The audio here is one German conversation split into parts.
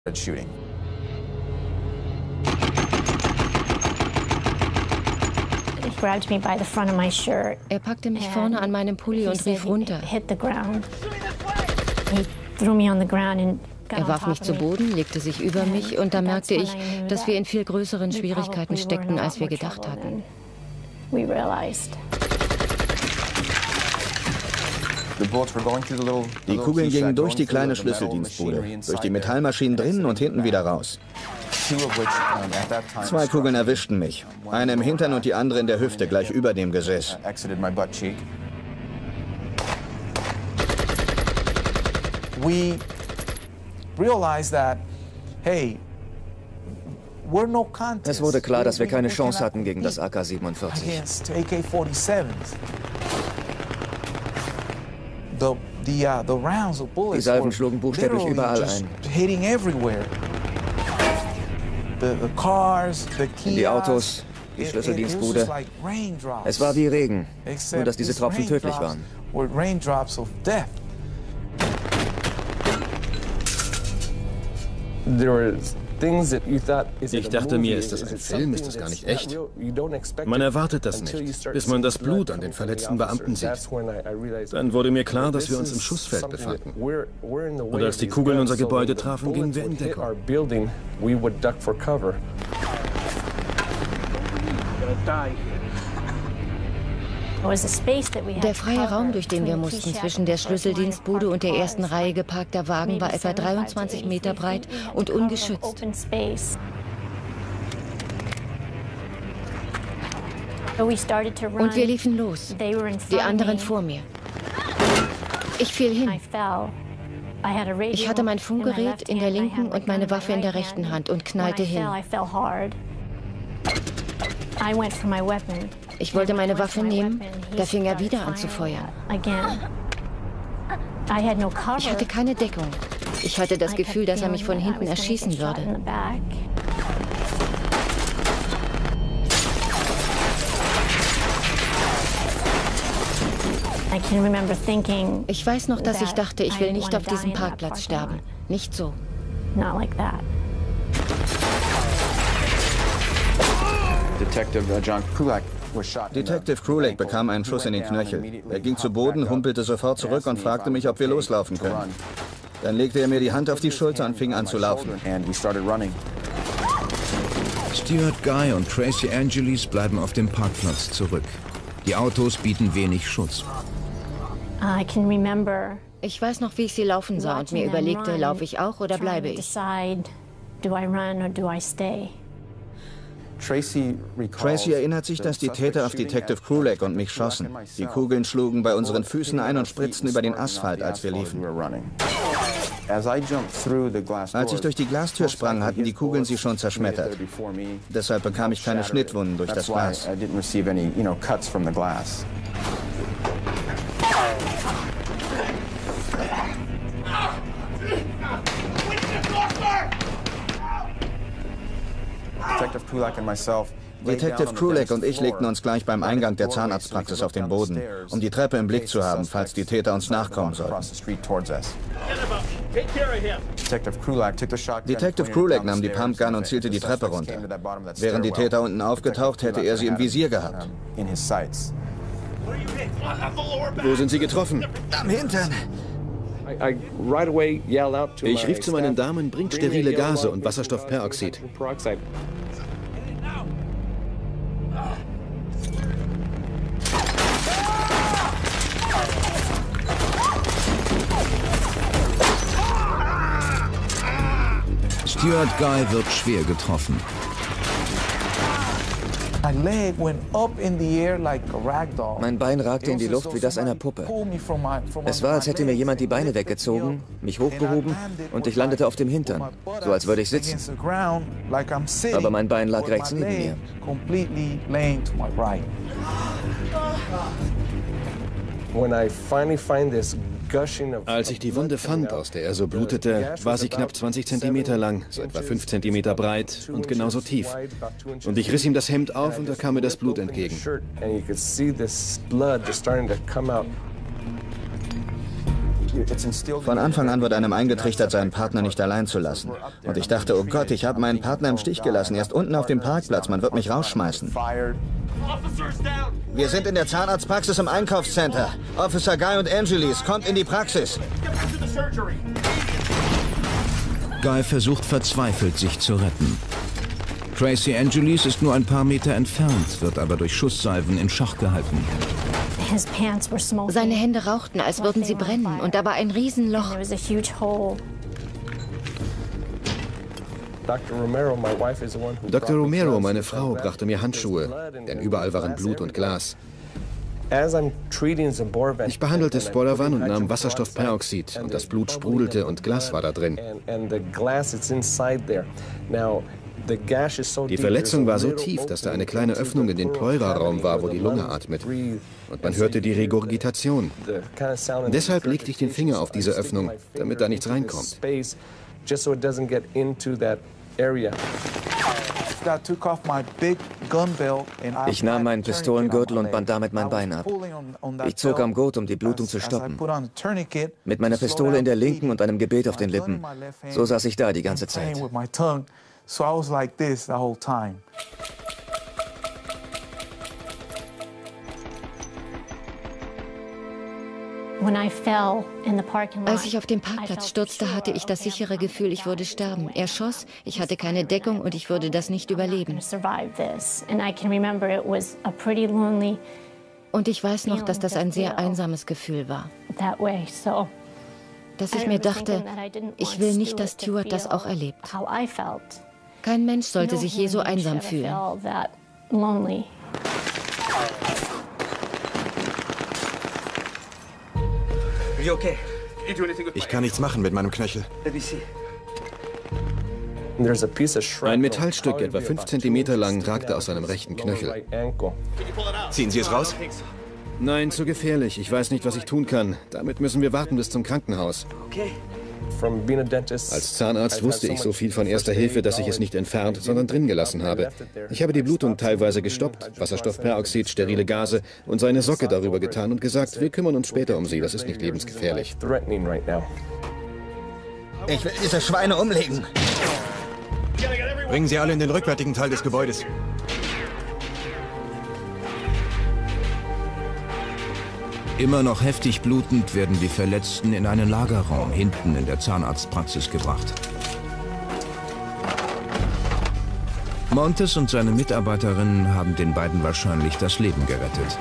Er packte mich vorne an meinem Pulli und rief runter. Er warf mich zu Boden, legte sich über mich und da merkte ich, dass wir in viel größeren Schwierigkeiten steckten, als wir gedacht hatten. Die Kugeln gingen durch die kleine Schlüsseldienstbude, durch die Metallmaschinen drinnen und hinten wieder raus. 2 Kugeln erwischten mich, eine im Hintern und die andere in der Hüfte, gleich über dem Gesäß. Es wurde klar, dass wir keine Chance hatten gegen das AK-47. Die Salven schlugen buchstäblich überall ein. In die Autos, die Schlüsseldienstbude. Es war wie Regen, nur dass diese Tropfen tödlich waren. Ich dachte mir, ist das ein Film, ist das gar nicht echt? Man erwartet das nicht, bis man das Blut an den verletzten Beamten sieht. Dann wurde mir klar, dass wir uns im Schussfeld befanden. Und als die Kugeln unser Gebäude trafen, gingen wir in Deckung. Der freie Raum, durch den wir mussten, zwischen der Schlüsseldienstbude und der ersten Reihe geparkter Wagen, war etwa 23 Meter breit und ungeschützt. Und wir liefen los, die anderen vor mir. Ich fiel hin. Ich hatte mein Funkgerät in der linken und meine Waffe in der rechten Hand und knallte hin. Ich wollte meine Waffe nehmen, da fing er wieder an zu feuern. Ich hatte keine Deckung. Ich hatte das Gefühl, dass er mich von hinten erschießen würde. Ich weiß noch, dass ich dachte, ich will nicht auf diesem Parkplatz sterben. Nicht so. Detective Krulak bekam einen Schuss in den Knöchel. Er ging zu Boden, humpelte sofort zurück und fragte mich, ob wir loslaufen können. Dann legte er mir die Hand auf die Schulter und fing an zu laufen. Stuart Guy und Tracy Angelis bleiben auf dem Parkplatz zurück. Die Autos bieten wenig Schutz. Ich weiß noch, wie ich sie laufen sah und mir überlegte, laufe ich auch oder bleibe ich? Tracy erinnert sich, dass die Täter auf Detective Krulak und mich schossen. Die Kugeln schlugen bei unseren Füßen ein und spritzten über den Asphalt, als wir liefen. Als ich durch die Glastür sprang, hatten die Kugeln sie schon zerschmettert. Deshalb bekam ich keine Schnittwunden durch das Glas. Detective Krulak und ich legten uns gleich beim Eingang der Zahnarztpraxis auf den Boden, um die Treppe im Blick zu haben, falls die Täter uns nachkommen sollten. Detective Krulak nahm die Pumpgun und zielte die Treppe runter. Wären die Täter unten aufgetaucht, hätte er sie im Visier gehabt. Wo sind Sie getroffen? Am Hintern! Ich rief zu meinen Damen, bringt sterile Gase und Wasserstoffperoxid. Stuart Guy wird schwer getroffen. Mein Bein ragte in die Luft wie das einer Puppe. Es war, als hätte mir jemand die Beine weggezogen, mich hochgehoben und ich landete auf dem Hintern, so als würde ich sitzen. Aber mein Bein lag rechts neben mir. Als ich die Wunde fand, aus der er so blutete, war sie knapp 20 Zentimeter lang, so etwa 5 Zentimeter breit und genauso tief. Und ich riss ihm das Hemd auf und da kam mir das Blut entgegen. Von Anfang an wird einem eingetrichtert, seinen Partner nicht allein zu lassen. Und ich dachte, oh Gott, ich habe meinen Partner im Stich gelassen. Er ist unten auf dem Parkplatz, man wird mich rausschmeißen. Wir sind in der Zahnarztpraxis im Einkaufscenter. Officer Guy und Angeles, kommt in die Praxis. Guy versucht verzweifelt, sich zu retten. Tracy Angeles ist nur ein paar Meter entfernt, wird aber durch Schusssalven in Schach gehalten. Seine Hände rauchten, als würden sie brennen, und da war ein Riesenloch. Dr. Romero, meine Frau, brachte mir Handschuhe, denn überall waren Blut und Glas. Ich behandelte Sporavan und nahm Wasserstoffperoxid und das Blut sprudelte und Glas war da drin. Die Verletzung war so tief, dass da eine kleine Öffnung in den Pleuraraum war, wo die Lunge atmet. Und man hörte die Regurgitation. Deshalb legte ich den Finger auf diese Öffnung, damit da nichts reinkommt. Ich nahm meinen Pistolengürtel und band damit mein Bein ab. Ich zog am Gurt, um die Blutung zu stoppen. Mit meiner Pistole in der linken und einem Gebet auf den Lippen. So saß ich da die ganze Zeit. Als ich auf dem Parkplatz stürzte, hatte ich das sichere Gefühl, ich würde sterben. Er schoss, ich hatte keine Deckung und ich würde das nicht überleben. Und ich weiß noch, dass das ein sehr einsames Gefühl war. Dass ich mir dachte, ich will nicht, dass Stuart das auch erlebt. Kein Mensch sollte sich je so einsam fühlen. Ich kann nichts machen mit meinem Knöchel. Ein Metallstück, etwa 5 cm lang, ragte aus seinem rechten Knöchel. Ziehen Sie es raus? Nein, zu gefährlich. Ich weiß nicht, was ich tun kann. Damit müssen wir warten bis zum Krankenhaus. Als Zahnarzt wusste ich so viel von Erster Hilfe, dass ich es nicht entfernt, sondern drin gelassen habe. Ich habe die Blutung teilweise gestoppt, Wasserstoffperoxid, sterile Gase und seine Socke darüber getan und gesagt, wir kümmern uns später um sie, das ist nicht lebensgefährlich. Ich will diese Schweine umlegen. Bringen Sie alle in den rückwärtigen Teil des Gebäudes. Immer noch heftig blutend werden die Verletzten in einen Lagerraum hinten in der Zahnarztpraxis gebracht. Montes und seine Mitarbeiterinnen haben den beiden wahrscheinlich das Leben gerettet.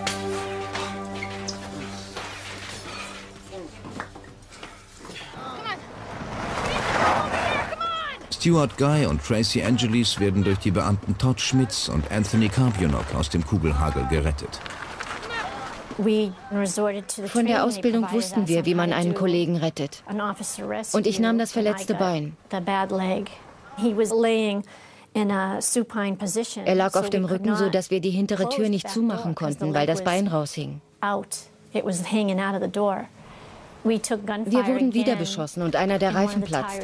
Stuart Guy und Tracy Angeles werden durch die Beamten Todd Schmitz und Anthony Carbionok aus dem Kugelhagel gerettet. Von der Ausbildung wussten wir, wie man einen Kollegen rettet. Und ich nahm das verletzte Bein. Er lag auf dem Rücken, so dass wir die hintere Tür nicht zumachen konnten, weil das Bein raushing. Wir wurden wieder beschossen und einer der Reifen platzte.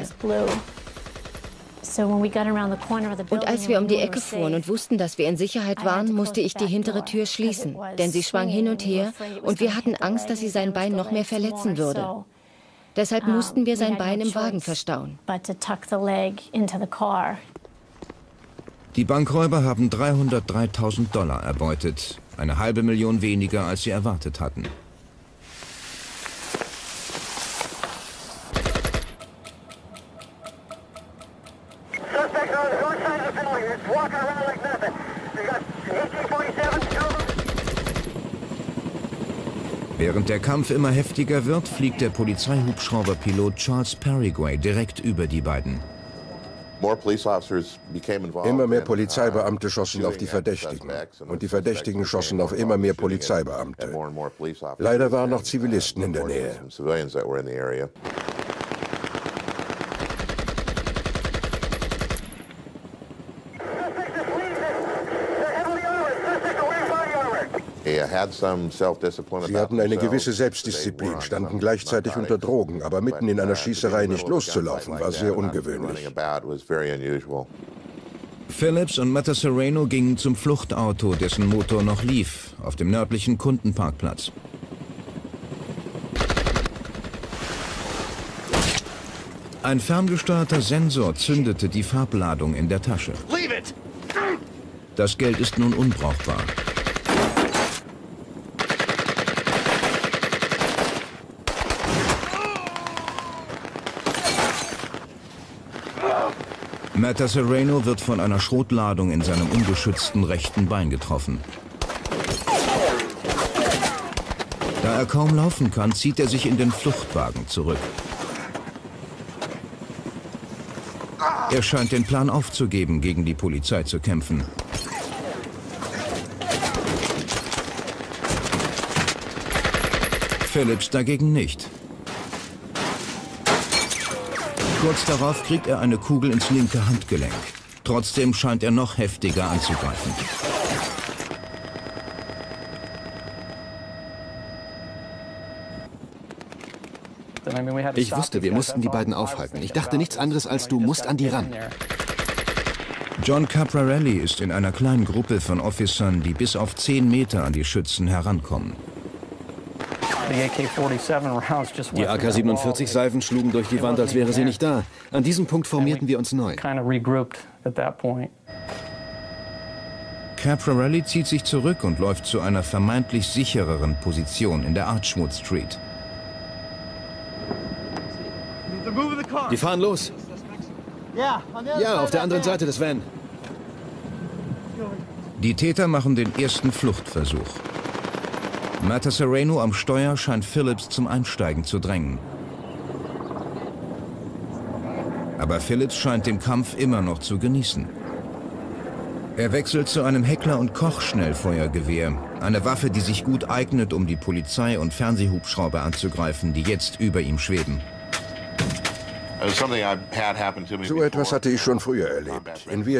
Und als wir um die Ecke fuhren und wussten, dass wir in Sicherheit waren, musste ich die hintere Tür schließen, denn sie schwang hin und her und wir hatten Angst, dass sie sein Bein noch mehr verletzen würde. Deshalb mussten wir sein Bein im Wagen verstauen. Die Bankräuber haben $303.000 erbeutet, eine $500.000 weniger, als sie erwartet hatten. Während der Kampf immer heftiger wird, fliegt der Polizeihubschrauberpilot Charles Perriguay direkt über die beiden. Immer mehr Polizeibeamte schossen auf die Verdächtigen. Und die Verdächtigen schossen auf immer mehr Polizeibeamte. Leider waren noch Zivilisten in der Nähe. Sie hatten eine gewisse Selbstdisziplin, standen gleichzeitig unter Drogen, aber mitten in einer Schießerei nicht loszulaufen, war sehr ungewöhnlich. Phillips und Matasereno gingen zum Fluchtauto, dessen Motor noch lief, auf dem nördlichen Kundenparkplatz. Ein ferngesteuerter Sensor zündete die Farbladung in der Tasche. Das Geld ist nun unbrauchbar. Matasareanu wird von einer Schrotladung in seinem ungeschützten rechten Bein getroffen. Da er kaum laufen kann, zieht er sich in den Fluchtwagen zurück. Er scheint den Plan aufzugeben, gegen die Polizei zu kämpfen. Phillips dagegen nicht. Kurz darauf kriegt er eine Kugel ins linke Handgelenk. Trotzdem scheint er noch heftiger anzugreifen. Ich wusste, wir mussten die beiden aufhalten. Ich dachte nichts anderes als, du musst an die ran. John Caprarelli ist in einer kleinen Gruppe von Officern, die bis auf 10 Meter an die Schützen herankommen. Die AK-47-Salven schlugen durch die Wand, als wäre sie nicht da. An diesem Punkt formierten wir uns neu. Caprarelli zieht sich zurück und läuft zu einer vermeintlich sichereren Position in der Archwood Street. Die fahren los. Ja, auf der anderen Seite des Van. Die Täter machen den ersten Fluchtversuch. Matasareanu am Steuer scheint Phillips zum Einsteigen zu drängen. Aber Phillips scheint den Kampf immer noch zu genießen. Er wechselt zu einem Heckler- und Koch-Schnellfeuergewehr, eine Waffe, die sich gut eignet, um die Polizei und Fernsehhubschrauber anzugreifen, die jetzt über ihm schweben. So etwas hatte ich schon früher erlebt. In